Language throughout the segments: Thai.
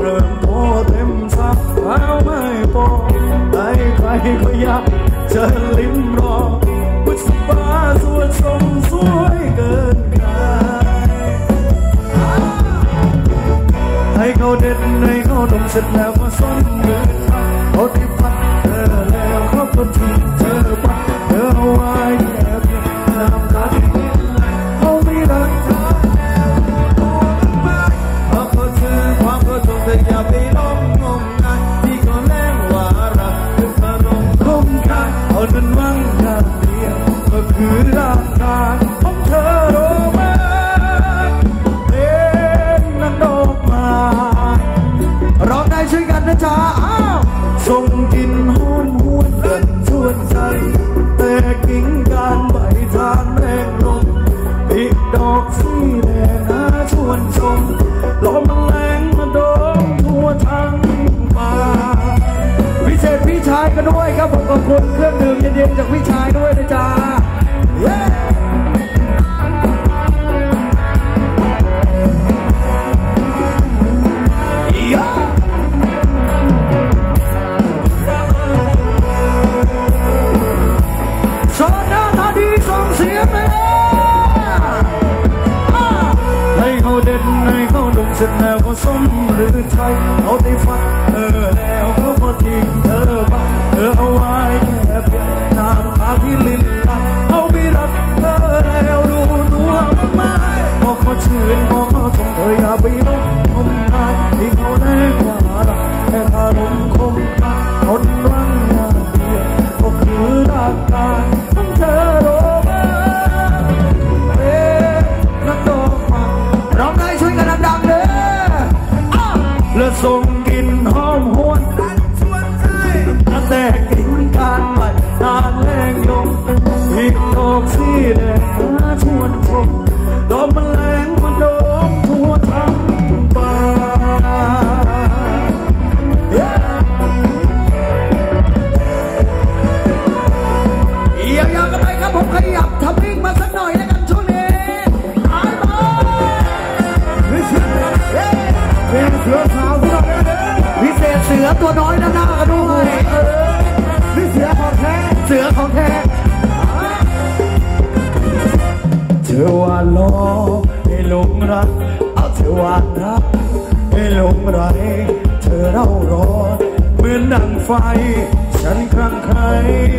เริ่มโตเต็มสักแล้วไม่พอใครก็อยากจะลิ้มรอบุษบาสวยสมสวยเกินใครให้เขาเด็ดให้เขาดมเสร็จแล้วมาส้มเดินทางเขาที่พัดเธอแล้วเขาก็ทิ้งเธอไปเธอเอาไว้แค่เพียงน้ำตาที่เขาไม่รักเธอเพราะเขาเธอความเขาจงแต่อย่าไปลองงมงายที่เขาแรงว่ารักคืออารมณ์คมคายเอานั้นวังอย่างเดียวก็คือร่างกายของเธอรู้ไหมเป็นน้ำดอกไม้ร้องได้ช่วยกันนะจ๊ะส่งกลิ่นหอมหวนเดินชวนใจแต่กิ่งการใบทานแรงลมปิดดอกสีแดงน่าชวนชมลมแรงมาโดนทั่วทั้งป่าพิเศษพี่ชายกันด้วยครับผมขอบคุณเครื่องดื่มเย็นๆจากพี่ชายด้วยนะจ๊ะให้เขาดมเสร็จแล้วก็ส้มหรือไทยเขาได้ฟังแล้วเขาก็ทิ้งเธอไปเธอเอาไว้แค่เพียงน้ำตาที่ลิ้นไหลเขาไม่รักเธอแล้วรู้ตัวไหมพอเขาชื่นพอเขาชมเธออย่าไปลงคมคายที่เขาแน่กว่ารักแค่คารมคมคายคนรักอย่างเดียวก็คือร่างกายของเธอรู้ไหมนักดอกไม้ร้องได้ช่วยกันดังๆเลยและส่งกลิ่นหอมหวนชวนใจแต่กลิ่นการใบนานแรงลมอีกดอกสีแดงน่าชวนชมดอกแมลงมันโดมทั่วทั้งป่าอยากกันไปครับผมขยับทำวิ่งมาสักหน่อยแล้วกันช่วงนี้เป็นเสือขาวที่เราพิเศษเสือตัวน้อยด้านหน้ากันด้วยนี่เสือของแท้เสือของแท้เธอวานล้อให้หลงรักเอาเธอวานรักให้หลงไหลเธอเร่าร้อนเหมือนดังไฟฉันคลั่งไคล้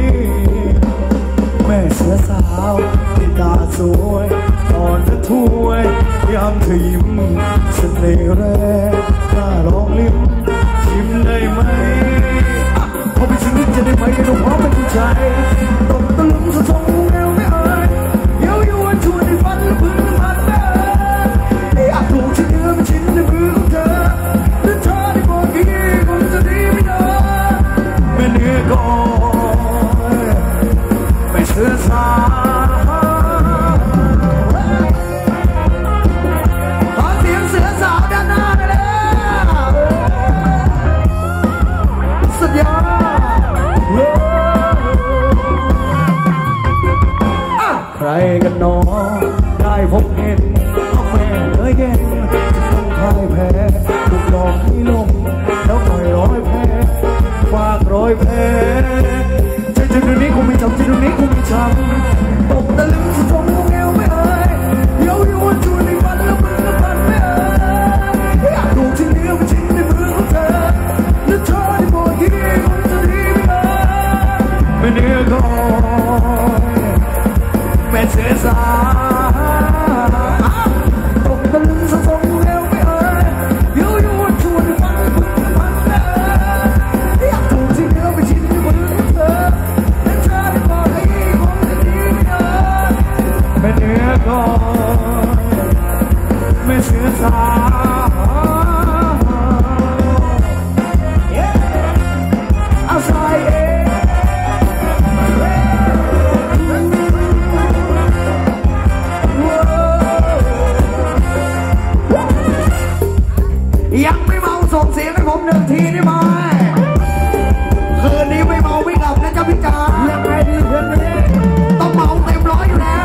แม่เสือสาวที่ตาสวยอ่อนและถ้วยยามเธอยิ้มเสน่ห์แรงกล้าลองลิ้มชิมได้ไหมพอไปชิมจะได้ไหมต้องพร้อมเป็นผู้ชายตกตะลึงสะสมแนวไม่เอ่ยเย้ายวนชวนให้ฟันและพื้นและมันได้อยากถูกชิ้นเนื้อเป็นชิ้นในมือของเธอถ้าเธอได้บอกกี่คงจะดีไม่ได้ไม่เนื้อก่อนไม่เชื่อสาใครกันหนอได้พบเห็นเอาแม่เอ้ยแย่จะต้องพ่ายแพ้ถูกหลอกให้ลงแล้วปล่อยร้อยแพ้ฝากร้อยแพ้ใจจนนี้คงไม่จำใจจนนี้คงไม่จำตกตะลึงสะสมงงแงวไม่เอ่ยเย้ายวนชวนในวันแล้วมันละพันไม่เอ่ยอยากดูชิ้นเนื้อเป็นชิ้นในมือของเธอแล้วเธอได้บอกกี่คงจะดีไม่เอ่ยไม่เนื้อก่อนแม่เสือสาวตกตะลึงสะสมเร็วไม่เอ่ยเย้ายวนชวนในวันแล้วมันละพันไม่เอ่ยอยากดูชิ้นเนื้อเป็นชิ้นในมือของเธอแล้วเธอได้บอกกี่คงจะดีไม่เอ่ยไม่เนื้อก่อนแม่เสือสาวเอาใส่ยังไม่เมาส่งเสียงให้ผมหนึ่งทีได้ไหมคืนนี้ไม่เมาไม่กลับนะจ๊ะพี่จ๋ายังไงดีเพื่อนนี้ต้องเมาเต็มร้อยอยู่แล้ว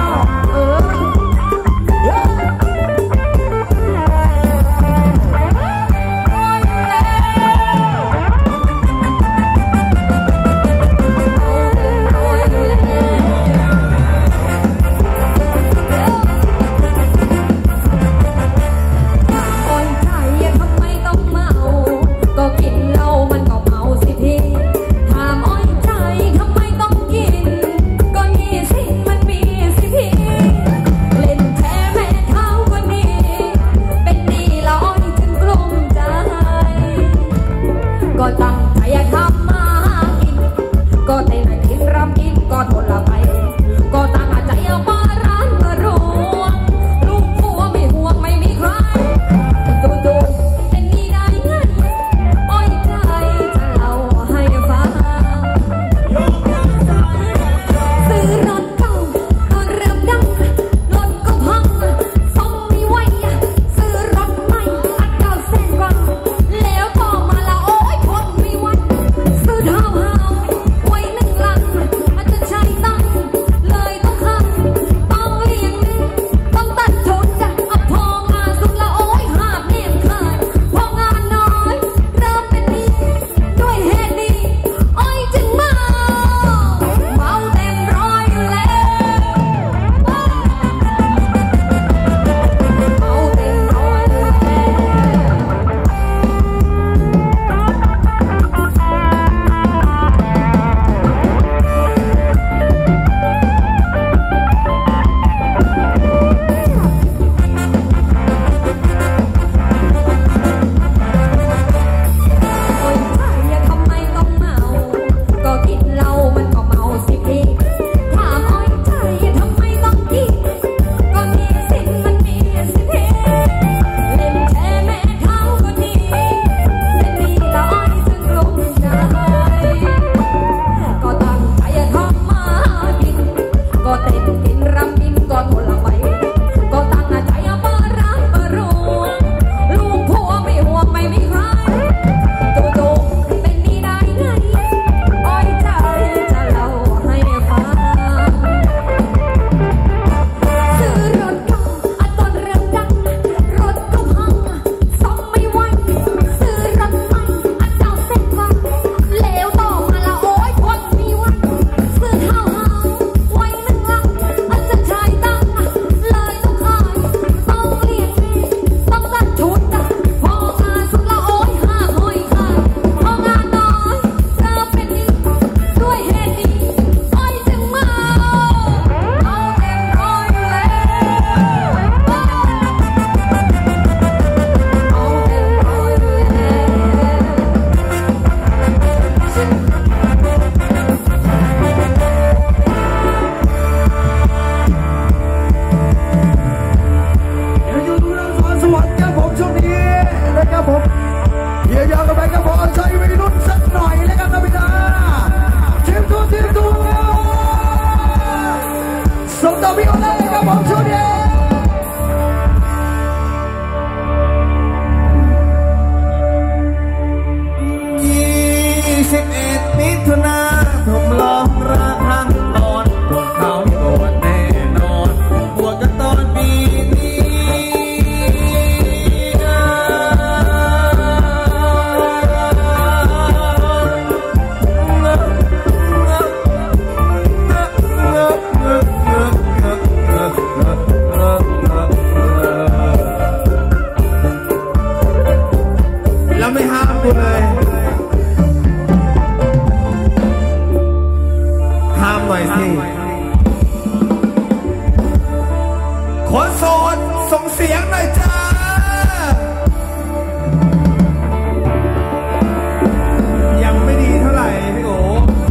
ห้ามกูเลยห้ามหน่อยสิคนโสดส่งเสียงหน่อยจ้ายังไม่ดีเท่าไหร่พี่โอ๋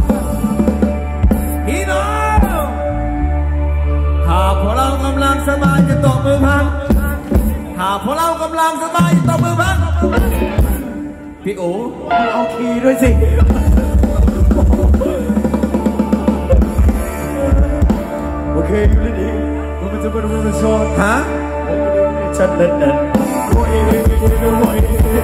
พี่น้องหากพวกเรากำลังสบายจะตบมือพังหากพวกเรากำลังสบายจะตบมือพังพี่โอ๋เอาคีย์ด้วยสิโอเคอยู่ดีมันจะเป็นโซนฮะฉันเล่นโอ้ยโอ้ย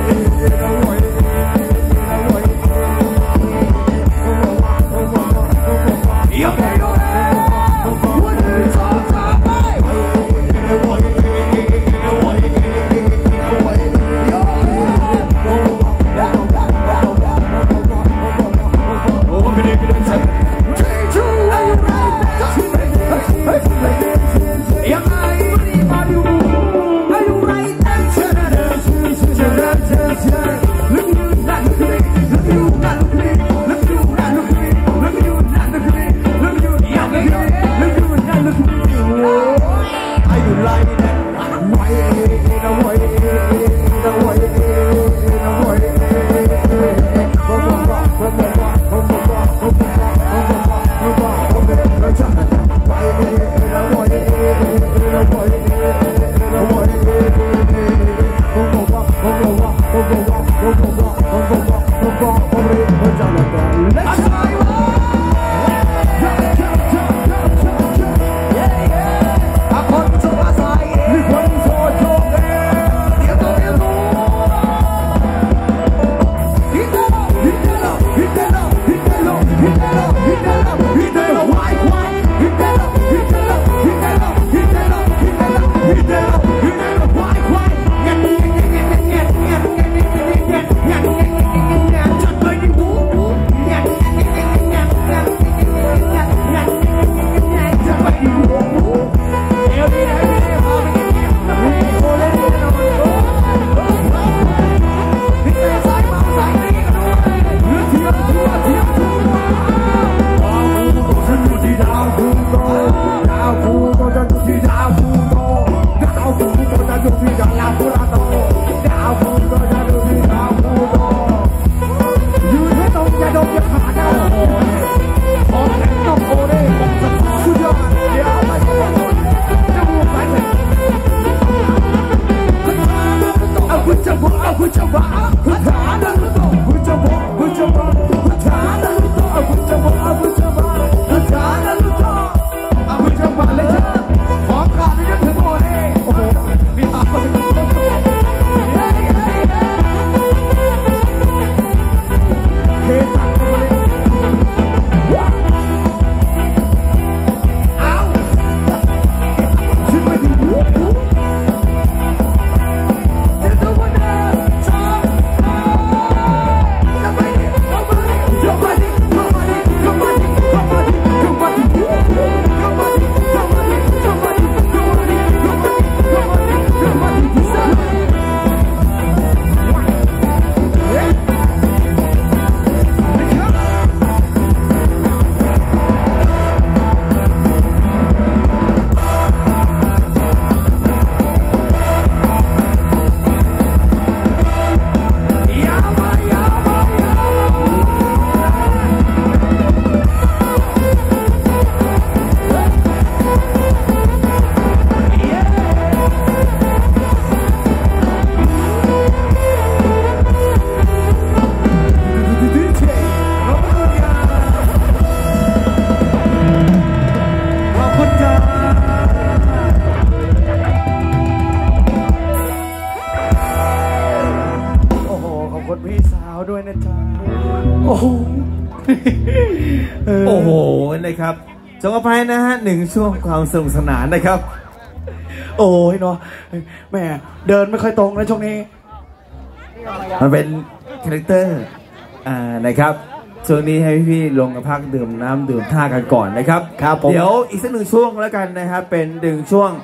โอ้โหนะครับจงอภัยนะฮะหนึ่งช่วงความสนุกสนานนะครับโอ้ยเนาะแม่เดินไม่ค่อยตรงนะช่วงนี้มันเป็นคาแรคเตอร์นะครับช่วงนี้ให้พี่ลงกับพักดื่มน้ำดื่มท่ากันก่อนนะครับครับเดี๋ยวอีกสักหนึ่งช่วงแล้วกันนะครับเป็นดึงช่วง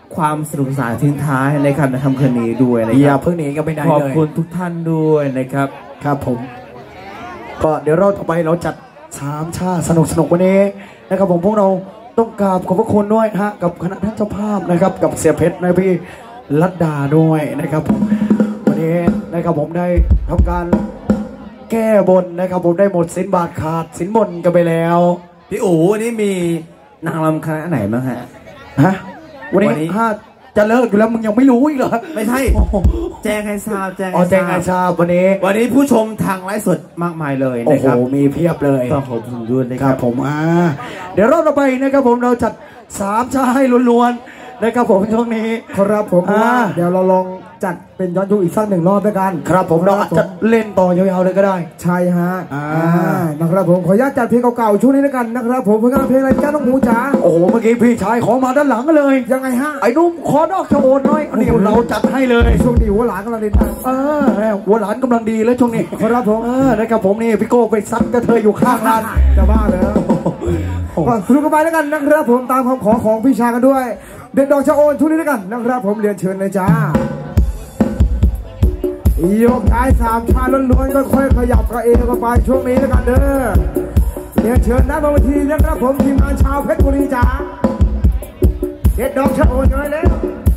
ความสนุกสนานทิ้งท้ายในการทำคืนนี้ด้วยนะครับอย่าเพิ่งหนีกันไปไหนเลยขอบคุณทุกท่านด้วยนะครับครับผมก็เดี๋ยวเราต่อไปเราจัด3ชาติสนุกวันนี้นะครับผมพวกเราต้องกราบขอบพระคุณด้วยฮะกับคณะท่านเจ้าภาพนะครับกับเสียเพชรนะพี่ลัดดาด้วยนะครับผมวันนี้นะครับผมได้ทำการแก้บนนะครับผมได้หมดสินบาทขาดสินบนกันไปแล้วพี่อู๋วันนี้มีนางรำคณะไหนบ้างฮะวันนี้จะเลิกอยู่แล้วมึงยังไม่รู้อีกเหรอไม่ใช่แจ้งให้ทราบแจ้งให้ทราบวันนี้ผู้ชมทางไลฟ์สดมากมายเลยนะครับโอ้โหมีเพียบเลยต้องขอบคุณด้วยนะครับผมเดี๋ยวรอบต่อไปนะครับผมเราจัด3ชาให้ล้วนๆนะครับผมช่วงนี้ครับผมเดี๋ยวเราลองจัดเป็นย้อนยุคอีกสัก1 รอบด้วยกันครับผมเราจะเล่นต่อยาวๆเลยก็ได้ใช่ฮะนะครับผมขออนุญาตจัดเพลงเก่าๆช่วงนี้ด้วยกันนะครับผมผลงานเพลงอะไรจ้าน้องหมูจ๋าโอ้โหเมื่อกี้พี่ชายขอมาด้านหลังเลยยังไงฮะไอ้นุ่มขอนอกชะโอนน้อยนี่เราจัดให้เลยช่วงนี้หัวหลานกำลังดีหัวหลานกำลังดีเลยช่วงนี้ครับผมนะครับผมนี่พี่โก้ไปซัดกระเทยอยู่ข้างร้านจะบ้าเลยก็สนุกกันไปแล้วกันนะครับผมตามคำขอของพี่ชายกันด้วยเด็ดดอกชะโอนช่วงนี้ด้วยกันนะครับผมเรียนเชิญเลยจ้ายกย้าย3ชาล้วนๆก็ค่อยขยับกระเอกันไปช่วงนี้แล้วกันเด้อเรียนเชิญนะบางทีนะครับผมทีมงานชาวเพชรบุรีจ้าเด็ดดอกชะโอนน้อยแล้ว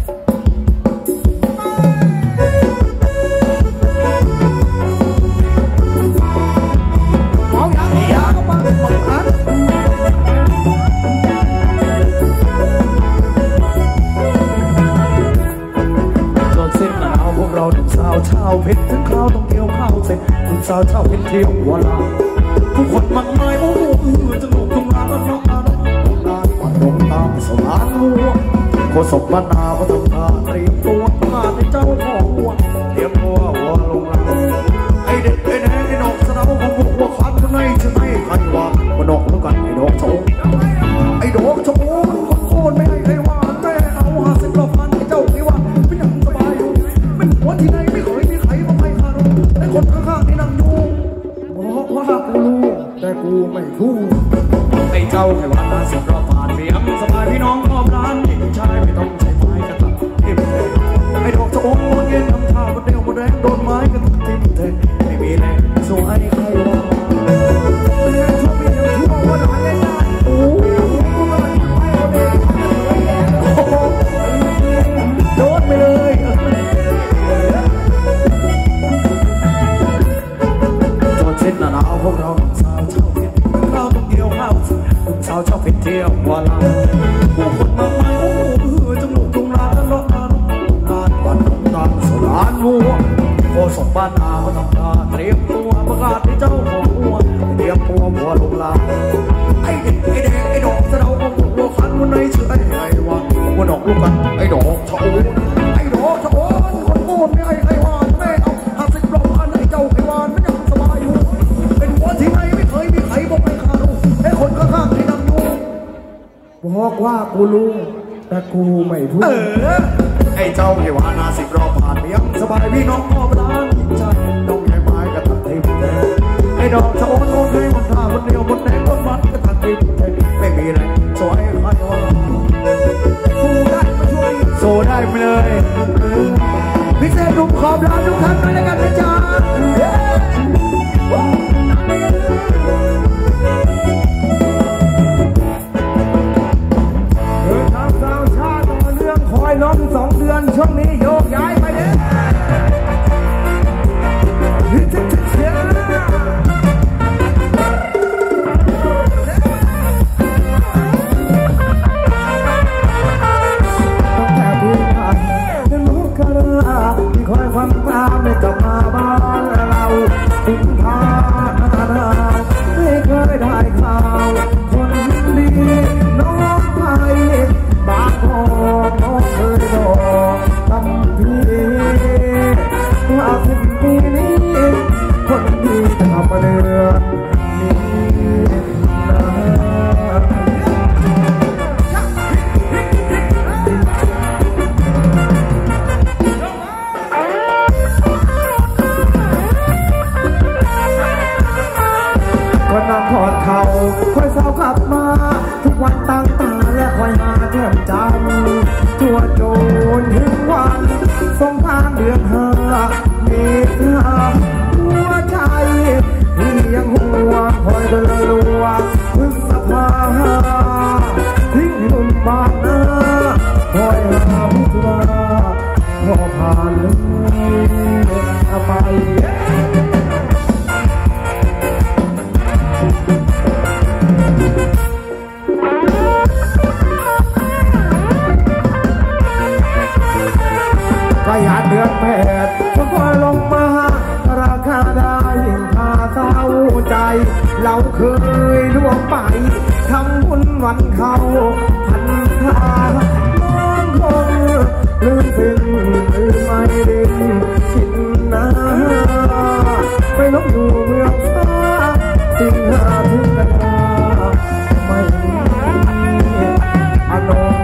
เราทุกสาวชาวเพชรถึงคราวต้องเกี่ยวข้าวเสร็จทุกสาวชาวเพชรเที่ยวหัวลาทุกคนมากมายโอ้โหจะหนุกทุกงานก็น้องงานมาดงตามสมานวัวโคศกบ้านนาก็ทำท่าเตรียมตัวมาในเจ้าของวัวเตรียมตัววัวลงลาไอเด็กไอแดงไอดอกสะเดาของพวกวัวขันข้างในจะไม่ใครว่ามันดอกแล้วกันไอดอกโฉมไอดอกโฉมโคนไม่ให้ใครว่าแม่เอา50 รอบพันไอเจ้าที่ว่าไม่ยังสบายอยู่วันที่ไหนไม่เคยมีใครมาไปคารุไอ้คนข้างๆที่นั่งอยู่บอกว่ากูรู้แต่กูไม่พูดไอ้เจ้าแค่วัน50 รอบผ่านเพียงสบายพี่น้องรอบร้านยิ่งชายไม่ต้องใช้ไม้กระตับไอ้ดอกจะโอ้เย็นทำท่าบนเดียวบนแรงโดนไม้กันทิ้งเทไม่มีแรงสู้ไอ้ใครวะเรียนช่วงนี้ยังชั่วว่าหลานเล่นได้โอ้โดนไปเลยเส้นหนาวพวกเราสาวชาวเพชรเราต้องเกี่ยวข้าวสาวชาวเพชรเที่ยวหัวลาผู้คนมากมายโอ้โหจมูกตรงลานร้อนนานวันตรงตามสลานวัวโคศกบ้านนาก็ต้องการเตรียมตัวประกาศให้เจ้าของวัวเตรียมตัววัวลงลาไอ้เด็กไอ้แดงไอ้ดอกสะเดาของวัวขันวันไหนชื่อไอ้ไอ้วะวัวดอกลูกกันไอ้ดอกชะโอนไอ้ดอกชะโอนคนโง่ไม่ไอ้วานแม่เอา50 รอบพันไอ้เจ้าไอ้วานไม่ยังสบายอยู่ที่ไหนไม่เคยมีใครบอกไม่คารู้ไอ้คนข้างๆที่นั่งอยู่บอกว่ากูรู้แต่กูไม่พูดไอ้เจ้าไอ้วานา10 รอบผ่านเพียงสบายพี่น้องพ่อร้านยิ่งใจน้องใหญ่ไม้กระตัดเทมแดงไอ้ดอกชะโอนโอนให้มันท่าคนเดียวบนแดงบนมัดกระตัดเทมแดงไม่มีอะไรสวยใครว่าสู้ได้มาช่วยสู้ได้ไปเลยพิเศษรุ่มขอบร้านทุกท่านด้วยกันนะจ๊ะคอยล้ม2 เดือนช่วงนี้โยกย้ายไปเลยตั้งแต่พี่ผ่านลูกกระลาที่คอยฟังตามไม่กลับมาบ้านเราถึงพาไม่เคยได้ข่าวคนดีน้องไปบางคนเคยบอกทำพี่ว่าสิ้นปีนี้คนดีจะทำมาเดือนนี้ก็นั่งกอดเขาคอยเศร้ากลับมาทุกวันตั้งตาและคอยหาแก้มจำตัวโจนถึงวันสงกรานต์เดือนห้าเมษาหัวใจที่ยังห่วงคอยเดินลัวพฤษภาทิ้งหนุ่มบ้านหน้าคอยหามิตรพอผ่านเลยทำไมก็อยากเดือนแปดก็พอลงมาราคาได้พาเศร้าใจเราเคยล่วงไปทำบุญวันเขาพันธาน้องคงลืมสิ้นลืมไม่ดิ้นกินนาไปลบอยู่เมืองฟ้าสิ่งหาถึงกันไม่มีอารมณ์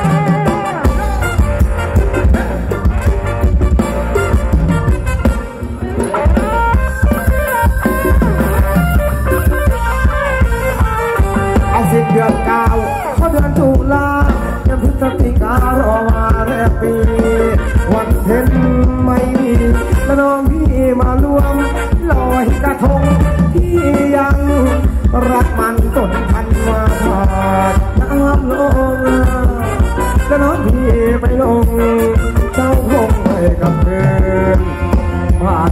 เดือนเก้าเขาเดือนตุลาเดือนพฤศจิการอมาแรกปีวันเพ็ญไม่มีแล้วน้องพี่มารวมลอยกระทงที่ยังรักมันจนพันมาผ่านน้ำลงแล้วน้องพี่ไปลงเจ้าคงไปกับเพื่อนผ่าน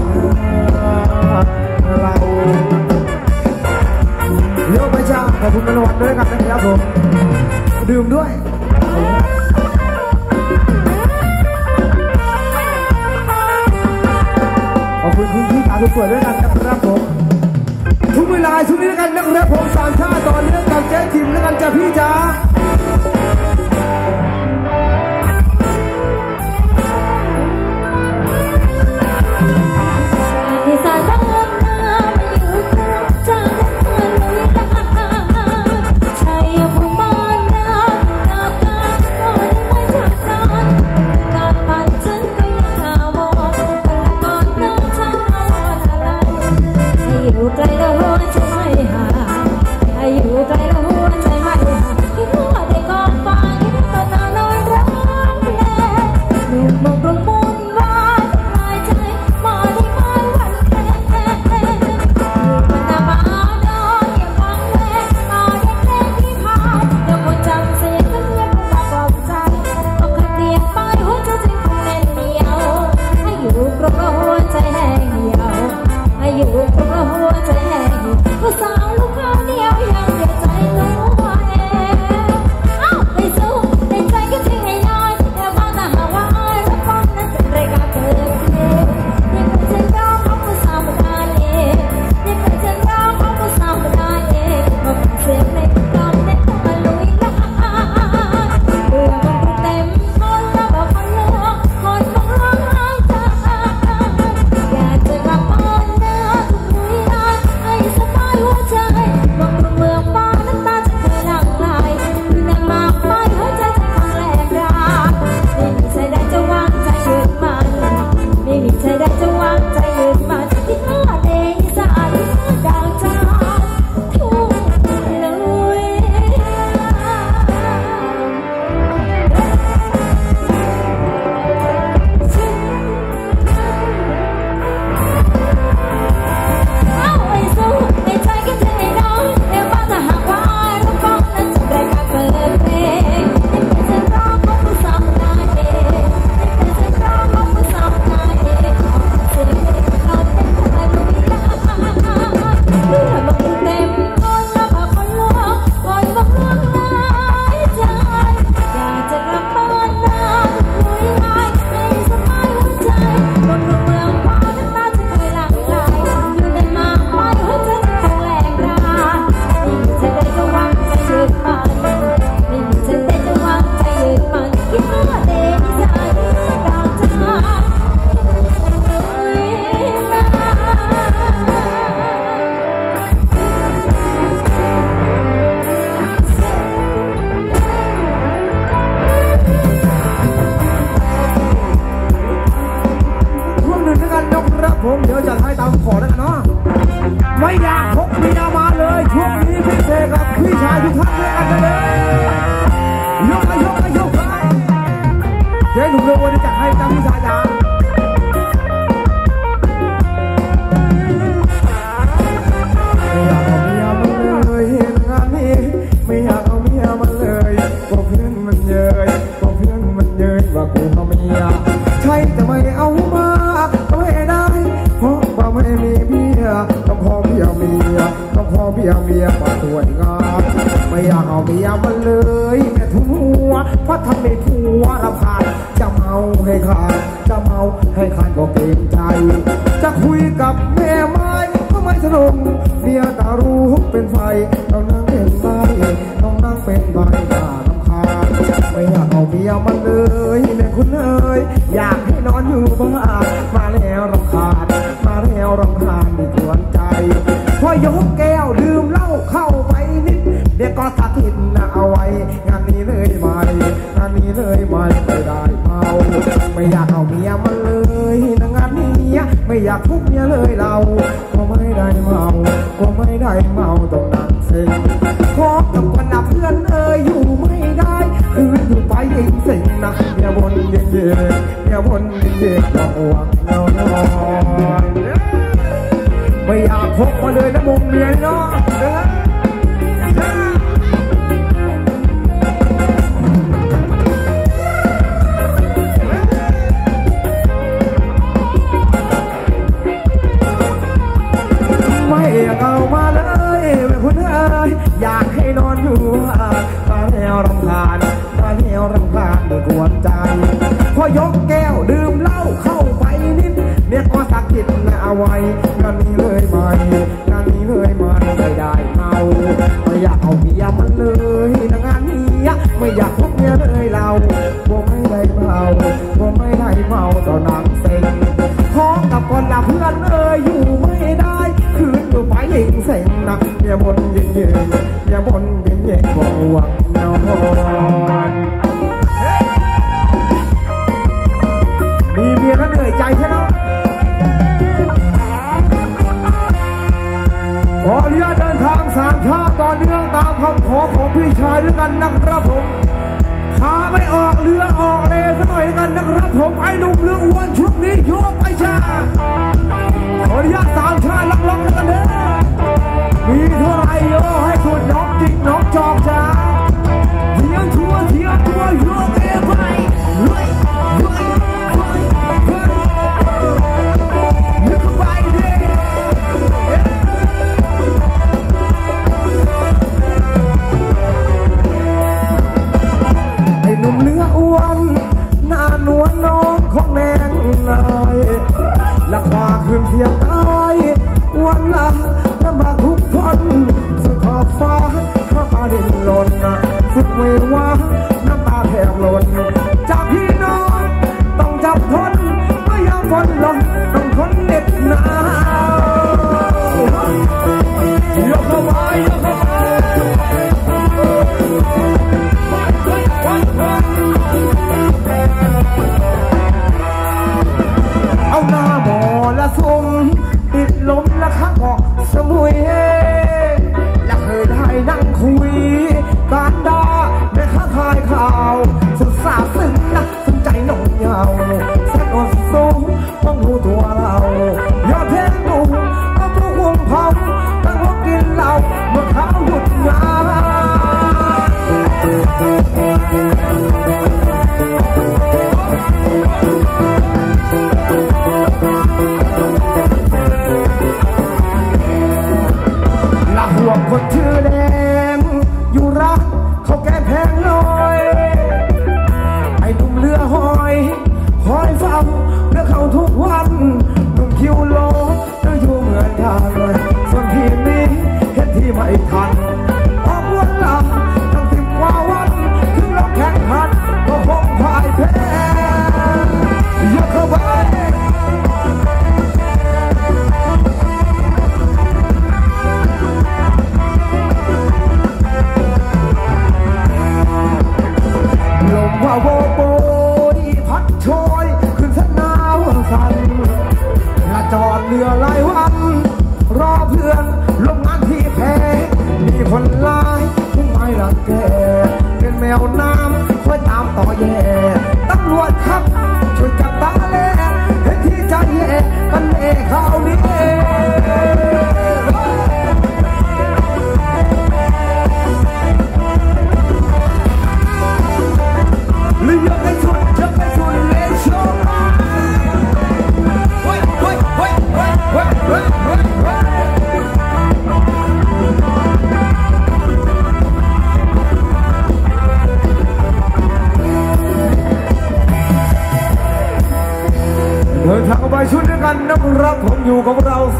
เราเยอะไปจ้าขอบคุณเป็นวันด้วยกันนะครับผมดื่มด้วยขอบคุณคุณพี่ขาสวยด้วยกันนะครับผมทุกเวลาช่วงนี้ด้วยกันนะครับผมสามชาติตอนเรื่องกับเจ๊ทิมแล้วกันจ้าพี่จ้าผมเดี๋ยวจะให้ตามขอแล้วกันเนาะไม่อยากพกเมียมาเลยช่วงนี้พี่เจกับพี่ชายทุกท่านด้วยกันเลยยกไปยกไปยกไปต้องขอเมียต้องขอเมียมาสวยงามไม่อยากเอาเมียมันเลยแม่ทุ่งหัวเพราะทำให้ผัวรำคาญจะเมาให้ขาดจะเมาให้ขาดก็เกรงใจจะคุยกับแม่ไม้ก็ไม่สนุกเมียตารู้เป็นไฟต้องนั่งเป็นใบต้องนั่งเป็นใบตารำคาญไม่อยากเอาเมียมันเลยแม่คุณเอ๋ยอยากให้นอนอยู่บ้านมาแล้วรำคาญมาแล้วรำคาญไม่ควรใจพอยกแก้วดื่มเหล้าเข้าไปนิดเดี๋ยวก็สะทิดนะเอาไว้งานนี้เลยไม่งานนี้เลยไม่ได้เมาไม่อยากเอาเมียมันเลยนะงานนี้ไม่อยากทุกเมียเลยเราก็ไม่ได้เมาก็ไม่ได้เมาต้องนั่งเซ็งขอกับคนนับเพื่อนอยู่ไม่ได้คืนอยู่ไปเองเซ็งนะเมียบนเย็นเย็นเมียบนเย็นเย็นลองหวังเรานอนไม่อยากพกมาเลยนะมุมเมียเนาะเอามาเลยแม่คุณเอ๋ยอยากให้นอนอยู่มาแล้วรำคาญมาแล้วรำคาญไม่ควรใจพอยกแก้วดื่มเหล้าเข้าไปนิดเนี่ยก็สักกิดนะเอาไว้งานนี้เลยไม่งานนี้เลยไม่ได้เมาไม่อยากเอาเมียมันเลยนะงานนี้ไม่อยากพบเมียเลยเราบ่ไม่ได้เมาบ่ไม่ได้เมาต่อนังเซ็งขอกับคนละเพื่อนอยู่ไม่ได้คืนอยู่ไปเองเซ็งนะเมียบนเย็นเย็นเมียบนเย็นเย็นบ่หวังนอนมีเมียแล้วเหนื่อยใจใช่ไหมขออนุญาตเดินทางสามชาติต่อเนื่องตามคำขอของพี่ชายด้วยกันนะครับผมพาไม่ออกเรือออกเลสักหน่อยกันนะครับผมไอ้หนุ่มเรืออ้วนช่วงนี้โยกไปชาขออนุญาตสามชาติล็อกๆกันเด้อมีเท่าไรโยให้สุดน้องจิกน้องจอกจ้าเที่ยวทัวโยกเอไปเฮ้ยหนุ่มเรืออ้วนหน้านวลน้องของแนงเลยและขวาคืนเสียงตาย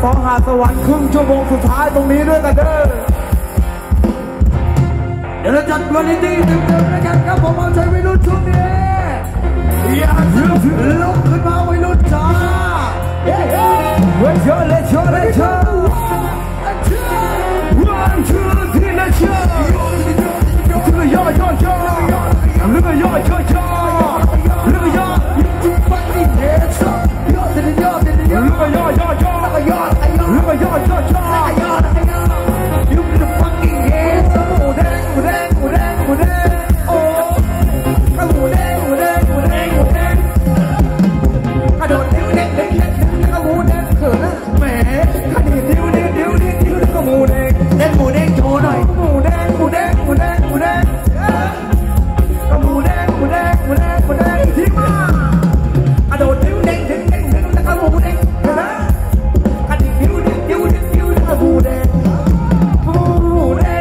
สหาสวรรค์ครึ่งชั่วโมงสุดท้ายตรงนี้ด้วยกันเด้อเดี๋ยวเราจัดวันนี้ดีเต็มๆนะครับครับผมเอาใจวัยรุ่นช่วงนี้อย่าลุกขึ้นมาวัยรุ่นจ้าเฮ้ยเฮ้ยเชิญเลยเชิญเลยเชิญ One two three let's go to the yo yo yo look at yo yo yo look at yo you fucking heads up yo to the yo look at yo yo yo look at yo yo yo you the fucking heads up oh oh I don't do that I won't that เขินนะแหมข้าดีดิ้วก็หมูแดงโชว์หน่อยหมูแดงก็หมูแดงทิ้งมาอะโดดดิ้วแล้วก็หมูแดงเห็นไหมอะดิ้วแล้วก็หมูแดงก็หมูแดง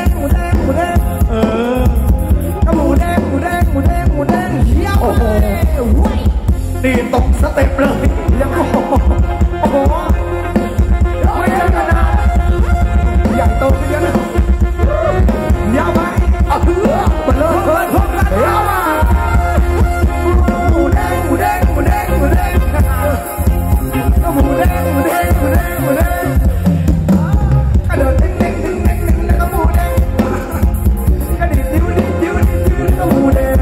เหี้ยโอ้โหนี่ตกสเต็ปเลยยังโอ้โหไม่ใช่กันนะใหญ่โตกันเยอะนะยาวไปเอาเพื่อมาเลยพร้อมกันยาวมาหมูแดงก็หมูแดงกระโดดเด้งแล้วก็หมูแดงกระดิ่งดิ้วแล้วก็หมูแดง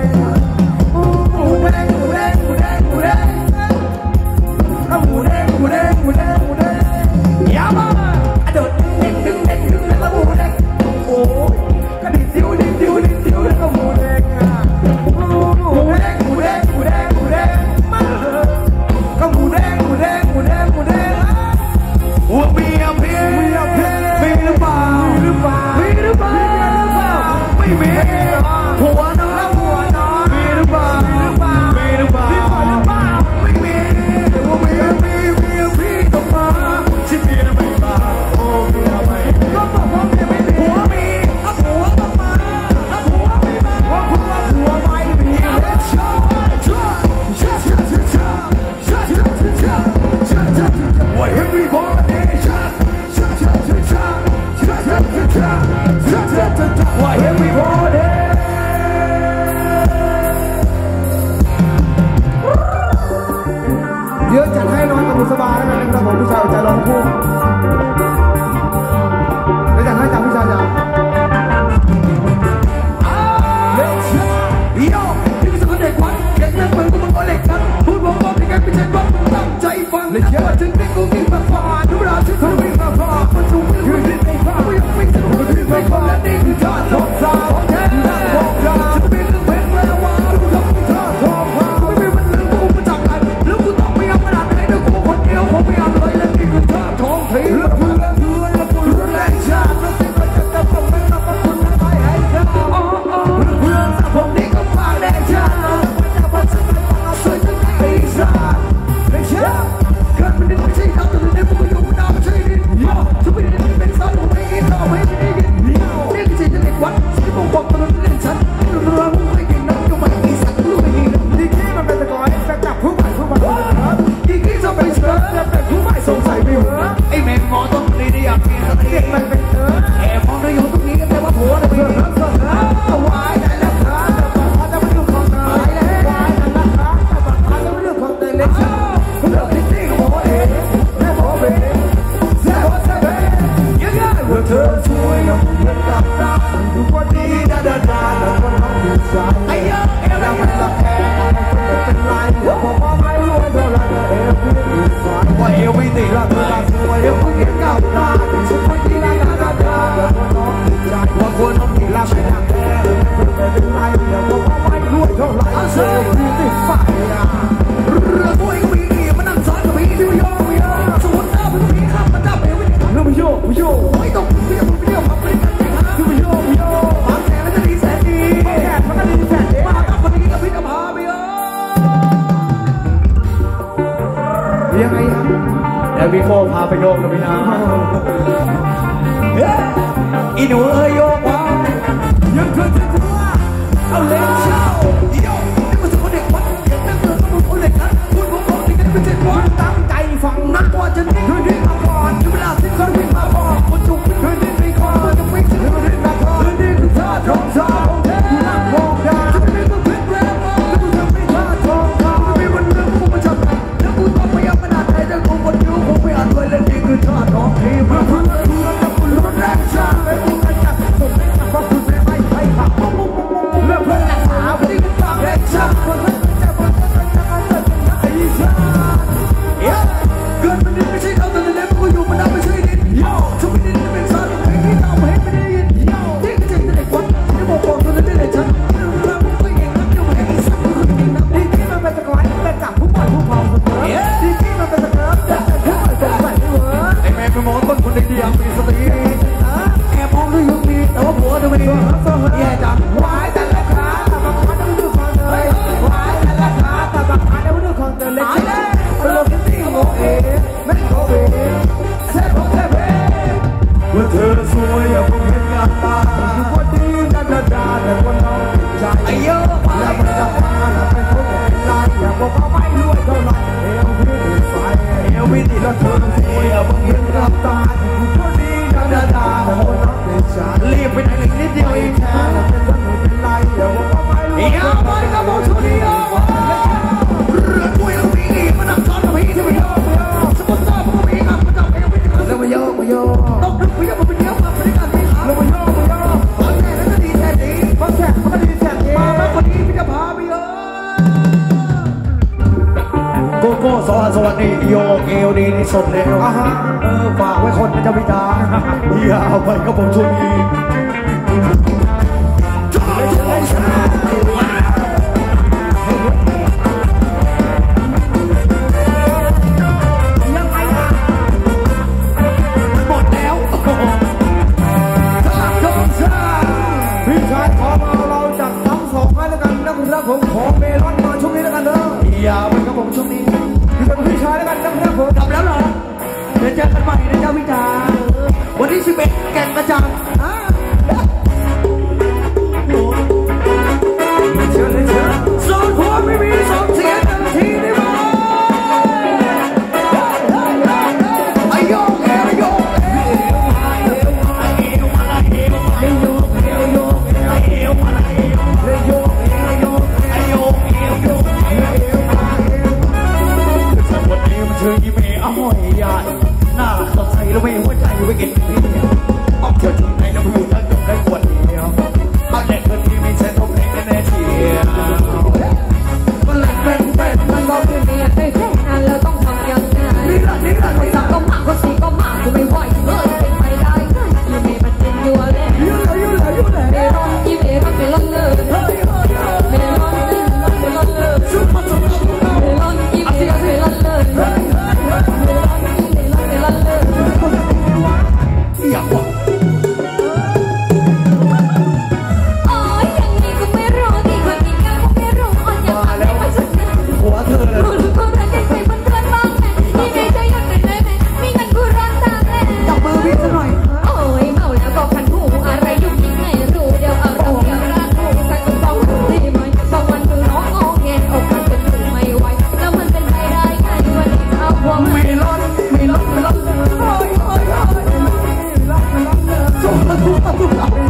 ยามาอะโดดเด้งแล้วก็หมูแดงโอ้ยกระดิ่งดิ้วแล้วก็หมูแดงหมูแดงมาก็หมูแดงว่ามีอะเพมีหรือเปล่าไม่มีหัวน้องมีหรือเปล่าไม่มีว่ามีพี่ต้องมาชิมีนะไม่มาโอ้มีอะไรก็บอกว่าไม่มีหัวมีหัวต้องมาหัวไม่มาหัวไม่มีWhy everybody Why everybody เดี๋ยวจัดให้น้องกับบุษบาแล้วกันนะครับผมพี่ชายใจร้องคู่เดี๋ยวจัดให้จากพี่ชายจ้ะเล็กชาโย่นี่คือคนเด็กวัดเด็กเล่นเหมือนกูมันก็เล็กกันพูดบอกไม่แค่เป็นใจวัดตั้งใจฟังเล็กชาถึงเป็นกูวิ่งมาฝ่าดูเราที่เขาวิ่งมาฝ่ามันสูงยืนในฝ่าไม่ยังไม่สนุกที่ไม่คนและนี่คือท่าทองสาวแท้ท่าทองสาวจะเป็นเรื่องเป็นแล้วว่าดูทำท่าทองสาวไม่เป็นเรื่องกูมาจากกันแล้วกูต้องไม่ยอมขนาดไหนเดี๋ยวกูคนเดียวผมไม่เอาเลยและนี่คือท่าทองเทียบเพื่อนแรงชาแล้วสิ่งที่จะต้องเป็นต้องคุณทั้งหลายให้เธอเพื่อนสาวผมนี่ก็ฟังแรงชาไม่จะพัฒนาความสวยทั้งไอ้สาวแรงชาเกิดเป็นไม่ใช่เราแต่ในพวกอยู่ดาวใช่ดิทุกปีนี้เป็นสาวของไม่กินเราไม่ได้กินนี่คือสิ่งที่เด็กวัดที่ผมบอกตลอดเรื่องฉันเราไม่กินน้ำก็ไม่กินสักลูกไม่กินดีที่มันเป็นตะกอนจะจับผู้ใหม่ดีที่จะเป็นเชื้อจะเป็นผู้ใหม่สงสัยไม่เหรอไอ้แมงมอต้องดีอยากกินอะไรเด็กมันเป็นเชื้อแอบมองในอยู่ตรงนี้กันแต่ว่าผัวเนี่ยเป็นเชื้อเอาไว้ได้แล้วครับจะไม่ดูของนายแล้วไว้ได้แล้วครับจะไม่ดูของนายเล็กเรื่องที่ที่ของเองแม่บอกเองแซ่บยังไงว่าเธอช่วยน้องเงินกับตาทุกวันนี้ดาแล้วก็น้องดีใจไอ้ยาแล้วมันละแค่เป็นไรผมว่าไม่รู้เท่าไรเอฟวีว่าเอฟวีตีละเธอละสวยเอฟวีกับตาทุกวันนี้ดาแล้วก็น้องดีใจว่าคนน้องดีละไม่ได้แค่เป็นไรผมว่าไม่รู้เท่าไรเซอร์ที่ติดไฟอะเรื่องตัวเองมีมันนั่งซ้อนกับพี่ดิวโย่สมมติถ้าเป็นพี่ข้ามมันจะเป็นเรื่องพี่โย่ไม่ต้องพี่มาเป็นพี่โย่มาแสนแล้วจะดีแสนดีแสนมันก็ดีแสนดีมาตั้งคนนี้กับพี่จะพาไปยังไงครับเดี๋ยวพี่โคพาไปโยกกับพี่น้ำอีหนูโยกว่ายังเธอเอาเล่นเช่าโยกนี่มันจะคนเด็กวัดเด็กนั่งเมืองก็มึงคนเด็กนั้นพูดบอกที่กันเป็นเจ็ดวันตั้งใจฟังนักว่าจะนิ่งด้วยมาก่อนไปมองต้นคนดีๆมีสติแอบมองด้วยยุคนี้แต่ว่าผัวเธอไม่ดีแย่จังวายแต่ละขาแต่บางครั้งต้องดูฟังเลยวายแต่ละขาแต่บางครั้งต้องดูฟังเลยโลกที่โง่เอ๋ไม่โง่เอ๋เซ่ผมเซ่เพ่ว่าเธอสวยอย่าเพิ่งเห็นงานตาอยู่คนดีกันดาแต่คนน้องใจไอ้เยอะแล้วมันจะมาแล้วเป็นคนเป็นลายอย่าบอกว่าไม่รวยเท่าไหร่เอวพี่ไฟเอวพี่แล้วเธอสวยอย่าเพิ่งเห็นงานตาอยู่คนดีกันดาแต่คนน้องเป็นใจรีบไปไหนนิดเดียวเองแค่แล้วเป็นคนเป็นลายอย่าบอกว่าไม่รวยอย่าไปกับผมชุดเดียวเรื่องมวยเรามีมันนักซ้อนกับพี่ที่ไม่ยอมสปอนเซอร์พวกพี่กับมันจะเป็นแล้วไม่ยอมต้องนึกไม่ยอมมันเป็นเยอะมากไม่ได้การไม่ขาดแล้วไม่ยอมฟังแท้ก็ดีแท้ดีฟังแท้ก็ดีแท้ดีมาแล้วคนนี้พี่จะพาไปเลยโกโก้สวัสดีโยกเอวดีที่สุดแล้วฝากไว้คนจะพิจารณาอย่าเอาไปกับผมช่วงนี้ผมขอเมลอนมาช่วงนี้แล้วกันเด้ออย่าไปกับผมช่วงนี้คือเป็นพี่ชายแล้วกันนะครับผมกลับแล้วเหรอเดี๋ยวเจอกันใหม่นะเจ้าพี่จ๋าวันที่11แก่งกระจานเชิญเลยเชิญโซนหัวไม่มีสองเสียงทันทีได้ไหมไอโยกเอวโยกเอวมาเอวมาเอวมาเอวมาเอวโยกเอวโยกเอวมาเอวโยกวันนี้มันเชิญยิ้มอร่อยยาหน้าสดใสแล้วไม่หัวใจไม่เก็บที่ออกเธอถึงในน้ำหูทั้งจมได้ขวดเดียวเอาแหล่งเงินที่มีใช้ทบแห่งแน่เชียวมันแหล่งเป็นมันบอกคือเนี่ยได้แค่นั้นแล้วต้องทำยังไงคนสั่งก็มากคนสีก็มากกูไม่ไหวเป็นไปได้ยูเมย์มันเป็นยัวเลยเมลอนยูเมย์มันเป็นลอนเลยเมลอนยูเมย์มันเป็นลอนเลยเมลอนยูเมย์มันเป็นลอนเลยเมลอนยูเมย์มันเป็นลอนเลยอยากบอกโอ้ยอย่างนี้ก็ไม่รู้ดีกว่านี้ก็ไม่รู้อ่อนอย่างไรไม่ชนะหัวเธอเลยรู้ก็รักใจใครมันเกินบ้างแม่ที่ใจใจยังเป็นเลยแม่มีเงินกูรักตาแม่จับมือพี่สักหน่อยโอ้ยเมาแล้วก็คันหูอะไรยุ่งยิ่งไม่รู้เดี๋ยวเอาเราอย่างรักหูใครก็ต้องดีไหมบางวันคือน้องงอแงอกมันเป็นถึงไม่ไหวแล้วมันเป็นไปได้ไงวันนี้เอาพวงไม่ร้อนโอ้ยจบแล้วทุกข์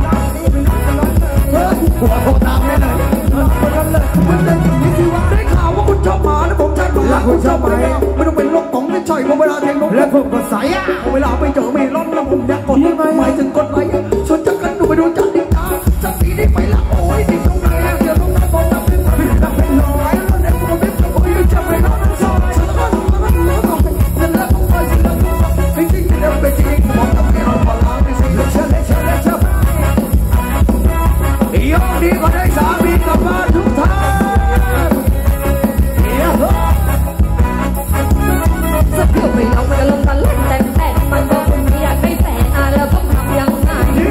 หัวโคตรน้ำได้เลยมันจะอย่างนี้สิวะได้ข่าวว่าคุณชอบหมาแล้วผมใช้ตัวหลักคุณชอบไหมไม่ต้องเป็นโรคป๋องไม่ใช่เพราะเวลาเทงนกและผมก็ใส่เวลาไปเจอไม่ร้อนแล้วผมอยากกดหมายถึงกดไลค์ชวนจักกันดูไปดูจัดดิจ้าจัดสีได้ไปละโอ้ยดิตรงไหนเดี๋ยวตรงนั้นผมทำเป็นน้อยแล้วเด็กผมเป็นโอ้ยจะไม่ร้อนนั่นซอยฉันก็รู้ว่ามันเหลือของฉันแล้วผมไปฉันแล้วจริงๆแล้วเป็นจริงผมทำให้เราพอล้างไม่ใช่เชื่อโยกดีก็ได้สามีกลับบ้านทุกท่านสักเที่ยวไปเอาไปลงกันเล่นแต่มันก็คงไม่อยากได้แฟนแล้วต้องทำยังไง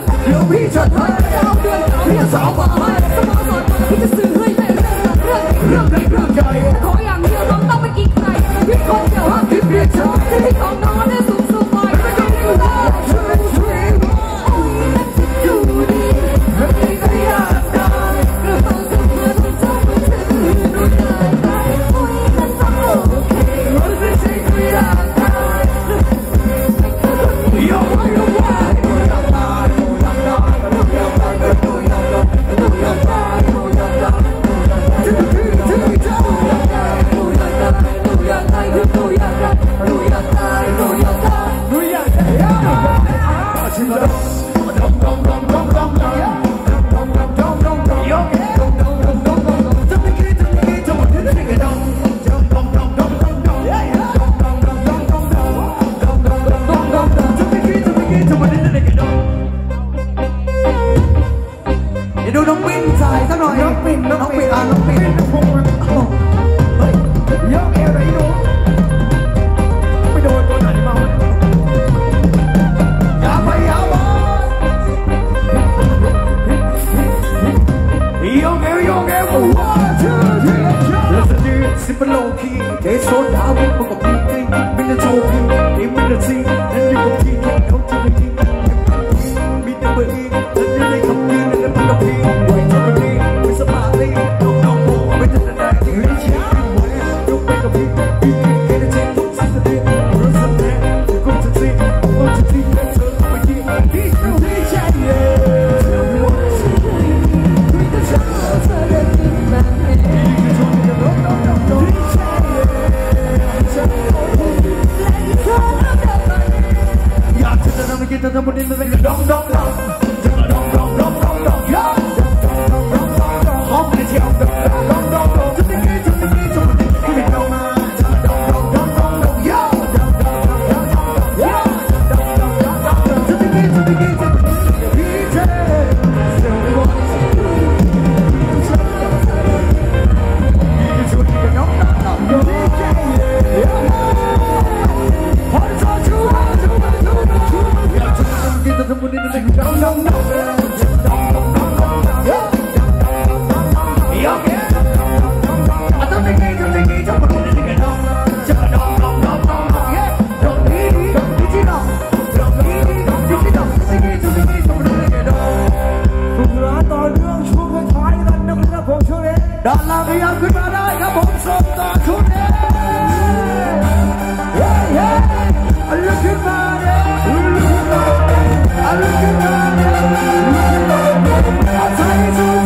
เดี๋ยวพี่จะให้ดาวเดือนดาวเรียกสาวมาให้สโมสรพี่จะซื้อให้แต่เรื่องใหญ่ขออย่างเดียวน้องต้องไม่กินใครพี่คนเดียวห้ามพี่เปลี่ยนใจที่ของน้องเนี่ยสูงไปไม่ต้องอยู่แล้วช่วยอยู่ดีไม่อยากได้กระเป๋าสุดเมื่อต้องจับมือถือหนูอยากได้คุยกันต้องโอเครู้สึกใจก็อยากได้ยกไม่ยกว่าดูน้องปิ้นสายซะหน่อยน้องปิ้นน้องปิ้นน้องปิ้นเฮ้ยเยอะเอวไหนหนูไปโดนตัวไหนมาอย่าไปอย่าไปโยกเอวโยกเอว1 2 3แล้วจะดื้อสิบเป็นโลคีเทโซดาวิ่งประกอบพี่ไม่ได้โชว์พี่ไม่ได้ซีนั่นดีกว่าพี่เขาจะไม่ยิงมีแต่เบอร์อีฉันจะได้คำยืนและเป็นกับพี่ไว้ทำแบบนี้ไม่สบายเลยน้องโม่ไม่ทันได้ที่ไม่ใช่ไว้ยกไปกับพี่พี่แค่ได้เช็คทุกสิ่งที่รู้สึกแน่จะคงจะซีก็จะซีแค่เธอไปยิงพี่ไม่ใช่เลยเธอไม่ว่าฉันเลยไม่แต่ฉันเธอได้กินแบบนี้พี่ชอบจะร้องไม่ใช่เลยฉันโอ้โหและเธอแล้วเดินมาอยากจะทำให้กินแต่ทำไม่ได้เลยก็ร้องร้องร้องด้านล่างพยายามขึ้นมาได้ครับผมส่งต่อชุดนี้อันลุกขึ้นมาเนี่ยอันลุกขึ้นมาเนี่ยใส่ชุด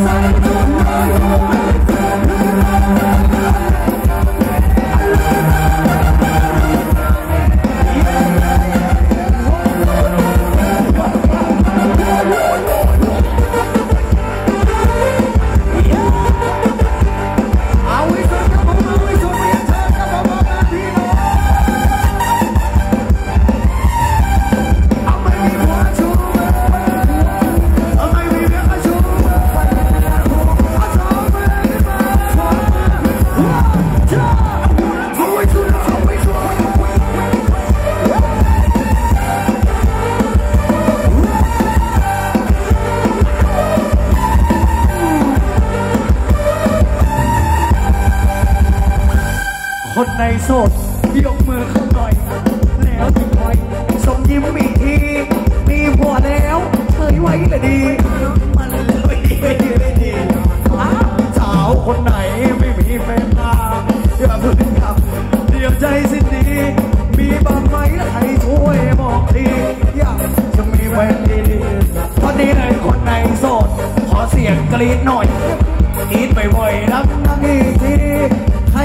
คนในโสดยกมือขึ้นหน่อยแล้วยิ้มไว้ส่งยิ้มอีกทีมีผัวแล้วเฉยไว้เลยดีมันเลยไม่ดีสาวคนไหนไม่มีแฟนมาอย่าเพิ่งกลับเตรียมใจสิ้นดีมีบ้างไหมใครช่วยบอกทีอยากจะมีแฟนดีตอนนี้เลยคนในโสดขอเสียงกรี๊ดหน่อยอีทบ่อยๆนับอีกทีใคร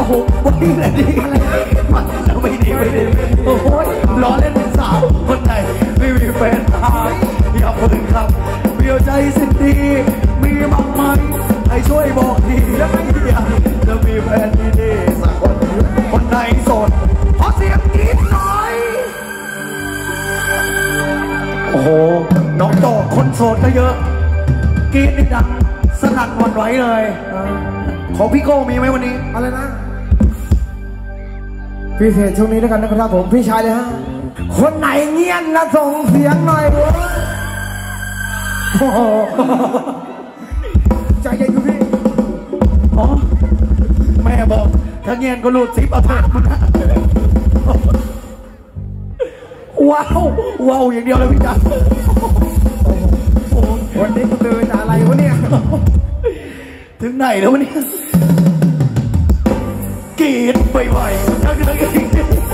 โหวันนี้แหละดีอะไรมันแล้วไม่ดีโอ้โหล้อเล่นเป็นสาวคนไหนไม่มีแฟนตายอย่าเพิ่งครับเบี้ยวใจสิ้นดีมีบ้างไหมให้ช่วยบอกทีแล้วไม่อยากจะมีแฟนดีๆสักคนไหนโสดขอเสียงกรี๊ดหน่อยโอ้โหน้องโตคนโสดก็เยอะกรี๊ดนี่ดังสนั่นหวั่นไหวเลยของพี่โก้มีไหมวันนี้อะไรนะพิเศษช่วงนี้ด้วยกันนะครับผมพี่ชายเลยฮะคนไหนเงียบนะส่งเสียงหน่อยเว้ยโอ้โหใจเย็นอยู่พี่อ๋อแม่บอกถ้าเงียบก็รูดซิปเอาเถอะมึงนะว้าวอย่างเดียวเลยพี่จ๋าวันนี้กูเดินอะไรวะเนี่ยถึงไหนแล้ววะเนี่ยกรีดไปไหวทั้งนั้นกรีด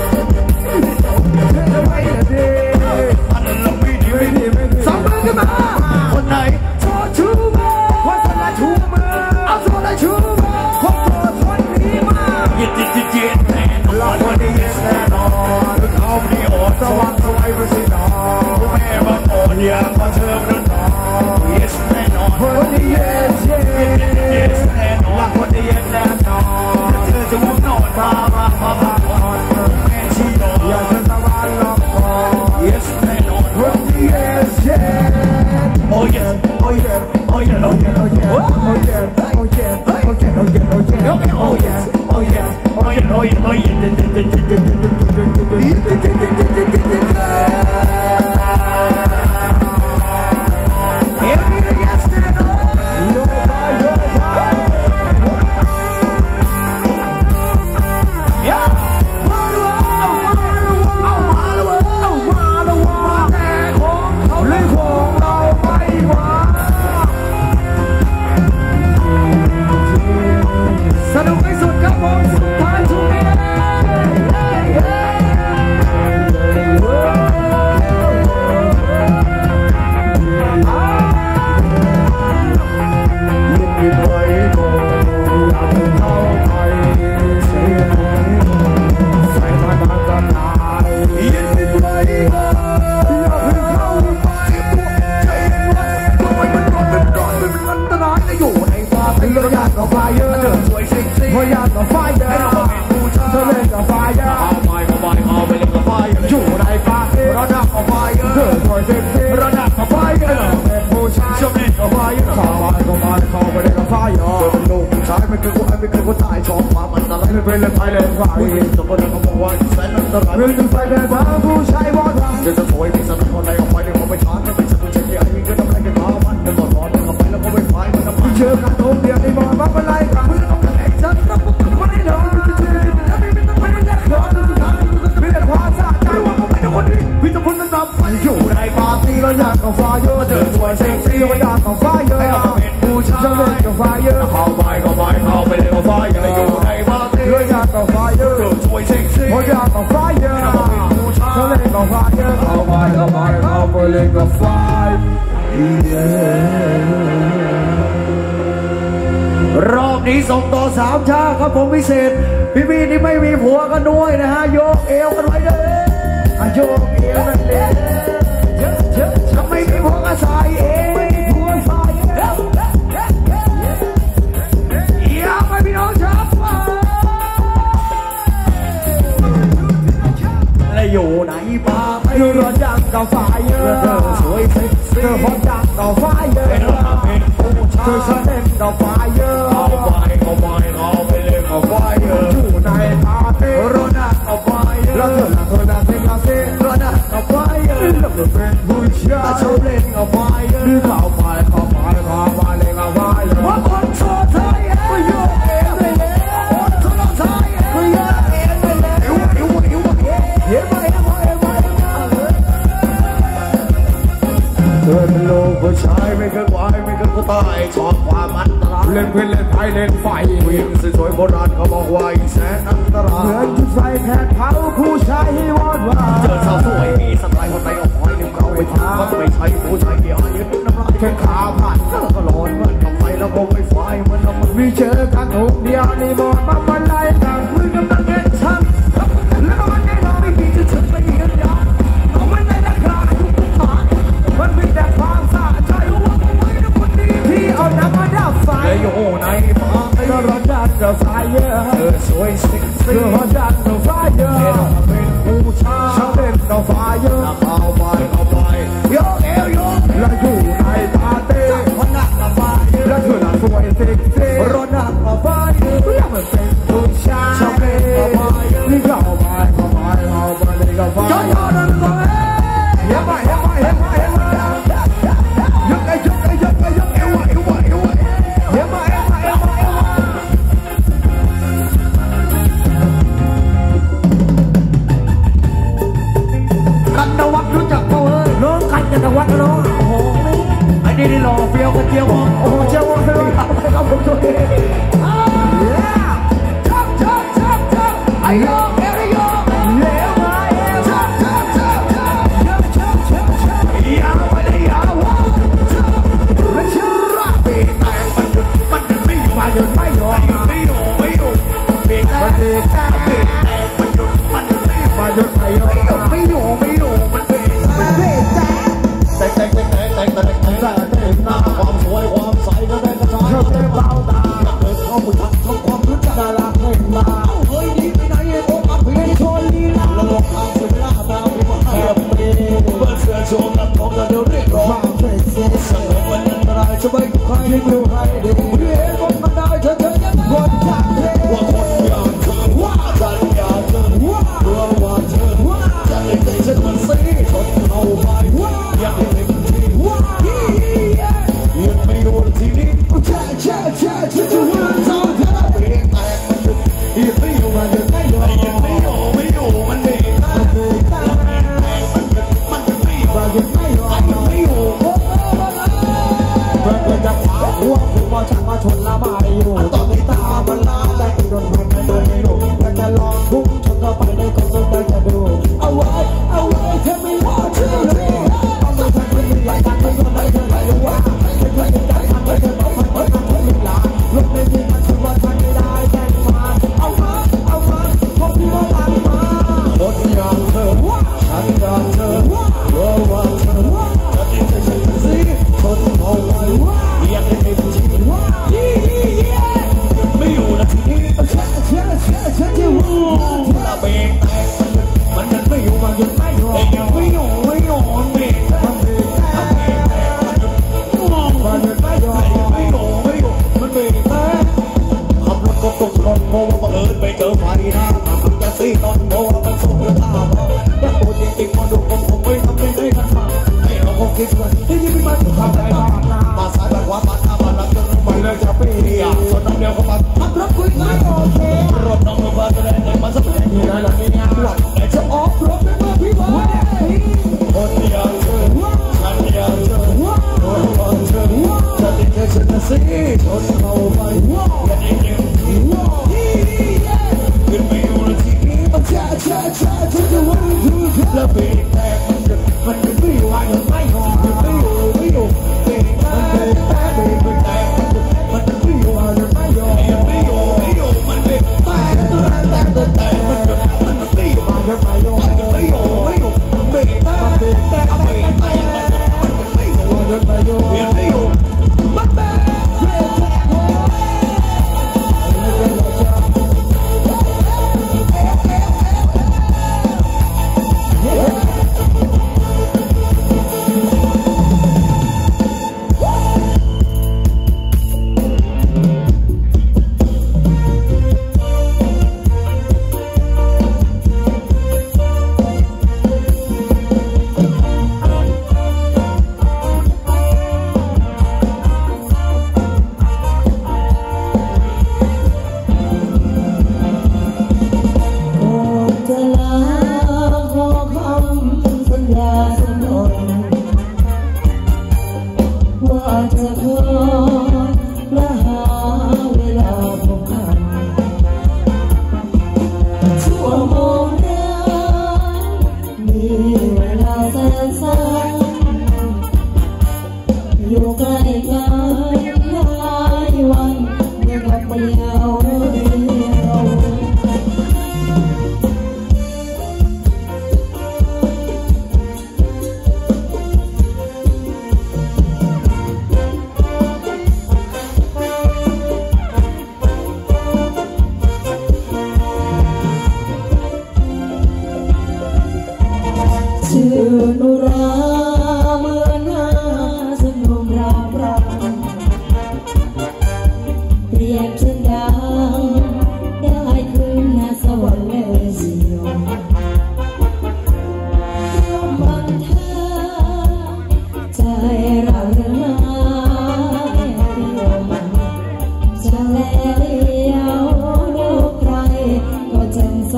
ไม่ดีอันละไม่ดีสองมือขึ้นมาคนไหนโชว์ชูมือคนไหนชูมือเอาโชว์ได้ชูมือคนโชว์คนนี้มาเย็ดแน่นอนวันนี้แน่นอนเขาไม่อดสว่างสวยไม่ใช่นอนแม่มาอ่อนอยากมาเชิญนั่นนอนเย็ดแน่นอนวันนี้เย็ดแน่นอนวันนี้เย็ดแน่นอนเธอจะมุ่งนอนมาแม่ชีนอนอยากจะสบายลองก่อน Yes แน่นอนวันนี้ Yes Oh yes Oh yes Oh yes Oh yes Oh yes Oh yes Oh yes Oh yes Oh yes Oh yes Oh yes Oh yes Oh yes Oh yes Ohรอบนี้ส่งต่อ3 ชาครับผมพิเศษพี่นี่ไม่มีผัวกันด้วยนะฮะโยกเอวกันไว้เลยโยกเอวนั่นเองถ้าไม่มีผัวก็ใส่เองไม่มีผัวใส่อยากไปพี่น้องชาวและอยู่ในป่าอยู่รถจักรกับไฟเยอะเธอสวยเซ็กซี่พอจักรกับไฟเยอะเธอฉันเล่นกับไฟเยอะเอาไปเล่นกับไฟเยอะอยู่ในปาร์ตี้รถจักรกับไฟเยอะแล้วเธอเต้นกับเต้นรถจักรกับไฟเยอะแล้วเธอเป็นผู้ชายชอบเล่นกับไฟเยอะเข้าไปเล่นกับไฟเยอะว่าคนโสดไทยก็โยกเองเลยคนโสดไทยก็โยกเองเลยเฮ้ยเธอเป็นลูกผู้ชายไม่เคยไหวไม่เคยกูตายชอบความอันตรายเล่นเพื่อนเล่นไพ่เล่นไฟผู้หญิงสวยๆโบราณเขาบอกว่าแสนอันตรายเหมือนจุดไฟแทนเผาผู้ชายให้วอดวายเจอสาวสวยมีสไตล์คนไหนเอาหอยนิ้วเกาไปทำก็ไม่ใช่ผู้ชายที่อายุน้ำลายแค่ขาผ่านก็ร้อนเหมือนกับไฟแล้วก็ไม่ไฟเหมือนกับมันมีเจอกันหกเดียวในบอดมาวันไรกันมือกำลังเงินช่างแล้วก็มันแน่นอนไม่มีจะถึงไปกันยาวเอามันในราคาทุกผ่านมันมีแต่ความสะใจว่าไว้ทุกคนดีที่เอาน้ำมาดับไฟอยู่ในฟ้าเธอร้อนดันกับไฟเยอะเธอสวยสิงเธอร้อนดันกับไฟเยอะเป็นผู้ชายฉันเป็นกับไฟเยอะเข้าไปโยเอวโยแล้วอยู่ในปาร์ตี้คนหนักกับไฟแล้วเธอหนักสวยสิงร้อนดันกับไฟเพื่อมันเป็นผู้ชายฉันเป็นกับไฟที่เข้าไปในกับไฟย้อนนั่นก็เฮ้ยมายุกไอ้เอวเฮ้ยมากันนวัดรู้จักเขาเอ้ยน้องกันนวัดน้องโอ้โหไอ้นี่หล่อเฟี้ยวกันเจียวโอ้โหเจียวเฟี้ยวเอาผมตัวเองจับไอ้โยเอริโยเลี้ยวมาเอวจับยาวไปเลยยาวมันชื่อรักปีแตกมันไม่มาหยุดไม่ยอมไม่อยู่ปีแตกมันไม่มาหยุดไม่ยอมไม่อยู่มันปีแตกหน้าความสวยความใสก็ได้กระจายเต็มเบ้าตาเดินเข้าไปทักทำความรู้จักดาราเห็นมาเฮ้ยนี่ไปไหนโอ้มาเพื่อนชนลีลาแล้วลงทางสุดล่าตาไปมาให้เปิดเสื้อโชว์นักของเราเดี๋ยวเรียกร้องมาเฟซเสนอวันอันตรายจะไม่ใครให้ดูให้ดีเรียกคนมันได้เธอยังคนจากเธอว่าคนอยากเธอว่าฉันอยากเธอว่าว่าเธอว่าจะเล่นใจฉันมันซีชนเอาไปอยากเล่นทีว่ายังไม่รู้ทีนี้แช่จะวันเท่าเธอเพียงแต่ยังไม่อยู่มันยังไม่อยู่มันไม่ฉันมาชนละมาอยู่ตอนนี้ตามันลาแต่โดนพันไม่โดนไม่รู้แต่จะลองพุ่งชนเข้าไปในคนสนใจจะดูเอาไว้เธอไม่ว่าเธอเลยต้องไม่ทันไม่อยากทันไม่คนไหนเธอไม่รู้ว่าไม่เคยได้ทันไม่เคยบอกพันไม่ทันไม่ลาลงในที่มันฉันว่าฉันไม่ได้แค่มาเอามาพอพี่ว่าตังมาคนอย่างเธอฉันอย่างเธอว่าเธอจะดิ้นจะฉันสิคนเอาไว้อยากให้เป็นจริงไม่อยู่นะทีนี้เชื่อที่ว่าละเบงแตกมันไม่อยู่มันยังไม่อยู่มันเบงมันไม่ขับรถก็ตกรถโม่บังเอิญไปเจอไฟนะขับจะซีนอนโม่มันส่งเรื่องตาแต่โอ้จริงๆมาดูผมไม่ทำไม่ได้กันมาให้เราคงคิดว่าที่นี่ไม่มาทำได้มาสายแบบว่ามาทำมาแล้วจนมันเลิกจะปีส่วนน้องเดียวก็มาขับรถคุยกันโอเครถน้องมาแสดงในมาแสดงที่ไหนล่ะเนี่ยแต่จะออกรถเป็นเมื่อพี่ว่าคนเดียวเธอฉันเดียวเธอคนเธอจะติดเธอฉันจะซีชนเข้าไปอย่าได้เดียวขึ้นไปอยู่ในที่นี้แช่จะวันดูแล้วเบรกแตกมันไม่อยู่มันไม่หอมไม่อยู่เบรกมันแตกมันไม่อยู่มันไม่ยอมนุราเมื่อหน้าสมรมรามรำเปรียบเช่นดาวได้คืนหน้าสวรรค์และสิยมบันเทิงใจเราเรื่องหายจะแลเลี้ยวดูใครก็แจ่มใส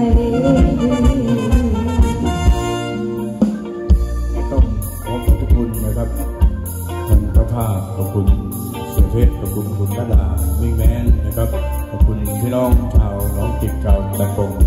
ต้องขอบคุณนะครับท่านเจ้าภาพขอบคุณเสือเพชรขอบคุณคุณดาดามิ่งแมนนะครับขอบคุณพี่น้องชาวหนองจิกชาวตะกง